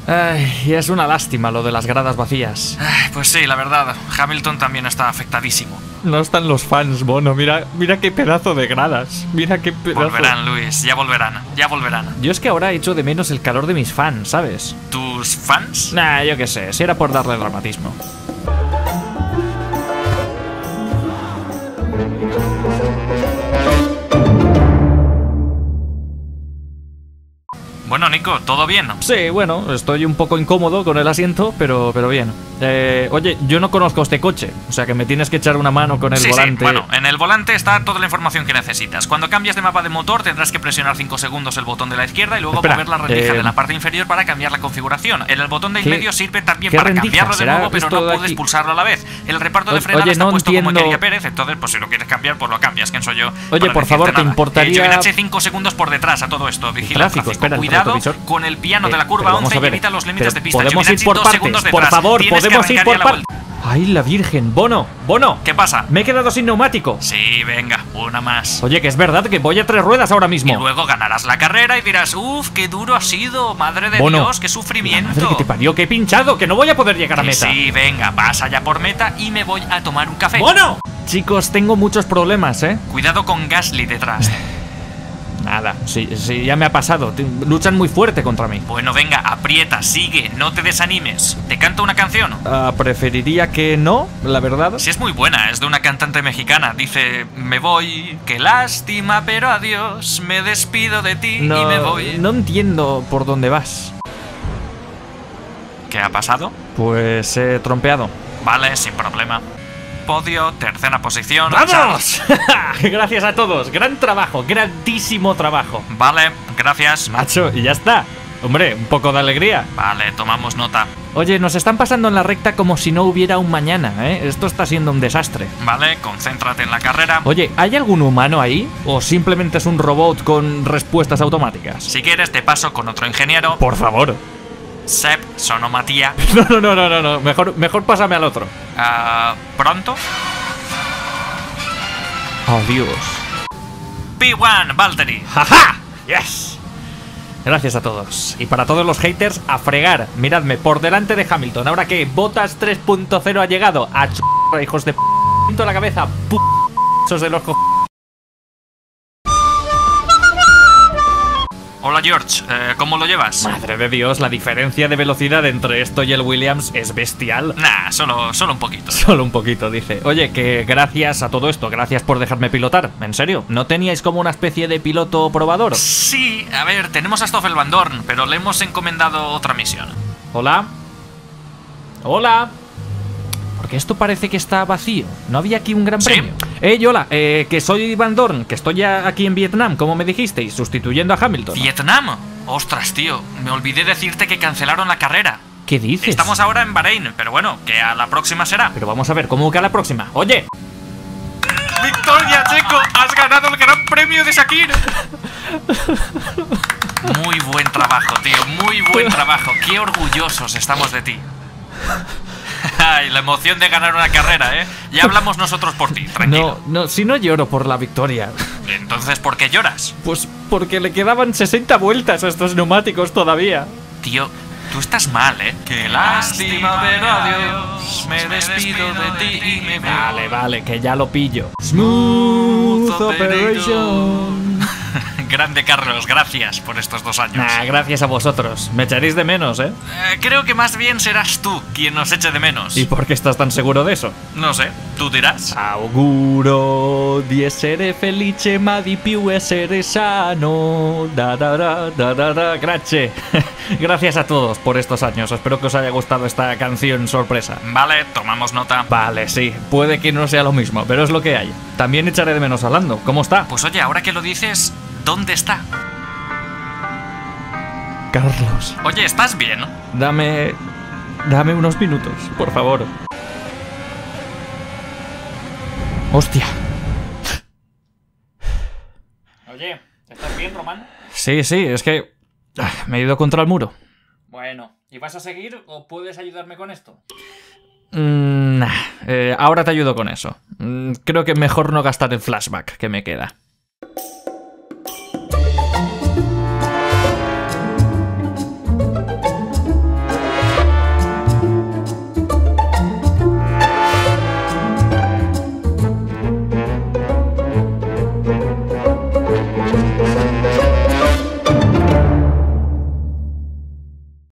Ay, es una lástima lo de las gradas vacías. Pues sí, la verdad, Hamilton también está afectadísimo. No están los fans, Bono. Mira qué pedazo de gradas. Mira qué pedazo. Volverán, Luis, ya volverán, ya volverán. Yo es que ahora echo de menos el calor de mis fans, ¿sabes? ¿Tus fans? Nah, yo qué sé, si era por darle dramatismo. Bueno, Nico, ¿todo bien? Sí, bueno, estoy un poco incómodo con el asiento, pero bien. Oye, yo no conozco este coche, o sea que me tienes que echar una mano con el volante. Sí, bueno, en el volante está toda la información que necesitas. Cuando cambias de mapa de motor tendrás que presionar 5 segundos el botón de la izquierda y luego mover la rendija de la parte inferior para cambiar la configuración. El botón del medio sirve también para cambiarlo de nuevo, pero no puedes pulsarlo a la vez. El reparto de frenada está puesto como en Quería Pérez, entonces pues si lo quieres cambiar, pues lo cambias. ¿Quién soy yo? Oye, por favor, ¿te importaría...? Yo 5 segundos por detrás a todo esto. Vigila el tráfico. Cuidado con el piano de la curva 11 y evita los límites de pista. Podemos ir por partes, por favor, podemos ir por partes. ¡Ay, la virgen! ¡Bono! ¡Bono! ¿Qué pasa? Me he quedado sin neumático. Sí, venga, una más. Oye, que es verdad que voy a 3 ruedas ahora mismo. Y luego ganarás la carrera y dirás, uff, qué duro ha sido, madre de Dios, qué sufrimiento. Madre que te parió, que he pinchado, que no voy a poder llegar a meta. Sí, venga, vas allá por meta y me voy a tomar un café. ¡Bono! Chicos, tengo muchos problemas, ¿eh? Cuidado con Gasly detrás. Nada, sí, ya me ha pasado. Luchan muy fuerte contra mí. Bueno, venga, aprieta, sigue, no te desanimes. ¿Te canto una canción? Preferiría que no, la verdad. Sí, es muy buena, es de una cantante mexicana. Dice, me voy, qué lástima, pero adiós. Me despido de ti y me voy. No entiendo por dónde vas. ¿Qué ha pasado? Pues he trompeado. Vale, sin problema. Podio, tercera posición. ¡Vamos! Gracias a todos, gran trabajo, grandísimo trabajo. Vale, gracias. Macho, y ya está. Hombre, un poco de alegría. Vale, tomamos nota. Oye, nos están pasando en la recta como si no hubiera un mañana, ¿eh? Esto está siendo un desastre. Vale, concéntrate en la carrera. Oye, ¿hay algún humano ahí? ¿O simplemente es un robot con respuestas automáticas? Si quieres te paso con otro ingeniero. Por favor. Sep, sonomatía. No. Mejor pásame al otro. ¿Pronto? Oh, Dios. P1, Valtteri. ¡Jaja! ¡Yes! Gracias a todos. Y para todos los haters, a fregar. Miradme, por delante de Hamilton. Ahora que Bottas 3.0 ha llegado. A hijos de p*** la cabeza. Esos de los co... Hola George, ¿cómo lo llevas? Madre de Dios, la diferencia de velocidad entre esto y el Williams es bestial. Nah, solo un poquito. Solo un poquito, dice. Oye, que gracias a todo esto, gracias por dejarme pilotar. ¿En serio? ¿No teníais como una especie de piloto probador? Sí, a ver, tenemos a Stoffel Van Dorn, pero le hemos encomendado otra misión. ¿Hola? ¿Hola? Porque esto parece que está vacío. ¿No había aquí un gran premio? Hola, que soy Van Dorn, que estoy aquí en Vietnam, como me dijisteis, sustituyendo a Hamilton. ¿Vietnam? Ostras, tío, me olvidé decirte que cancelaron la carrera. ¿Qué dices? Estamos ahora en Bahrein, pero bueno, que a la próxima será. Pero vamos a ver, ¿cómo que a la próxima? ¡Oye! ¡Victoria, Checo! ¡Has ganado el Gran Premio de Sakir! Muy buen trabajo, tío, muy buen trabajo. Qué orgullosos estamos de ti. Ay, la emoción de ganar una carrera, ¿eh? Ya hablamos nosotros por ti, tranquilo. No, si no lloro por la victoria. Entonces, ¿por qué lloras? Pues porque le quedaban 60 vueltas a estos neumáticos todavía. Tío, tú estás mal, ¿eh? Qué lástima, pero adiós. Me despido de ti y me voy. Vale, que ya lo pillo. Smooth Operation. Grande, Carlos, gracias por estos 2 años. Nah, gracias a vosotros. Me echaréis de menos, ¿eh? Creo que más bien serás tú quien nos eche de menos. ¿Y por qué estás tan seguro de eso? No sé, tú dirás. Auguro di essere felice ma di più essere sano. Grazie. Gracias a todos por estos años. Espero que os haya gustado esta canción sorpresa. Vale, tomamos nota. Vale, sí. Puede que no sea lo mismo, pero es lo que hay. También echaré de menos a Lando. ¿Cómo está? Pues oye, ahora que lo dices, ¿dónde está? Carlos. Oye, ¿estás bien? Dame unos minutos, por favor. Hostia. Oye, ¿estás bien, Román? Sí, es que me he ido contra el muro. Bueno, ¿y vas a seguir o puedes ayudarme con esto? Ahora te ayudo con eso. Creo que mejor no gastar el flashback que me queda.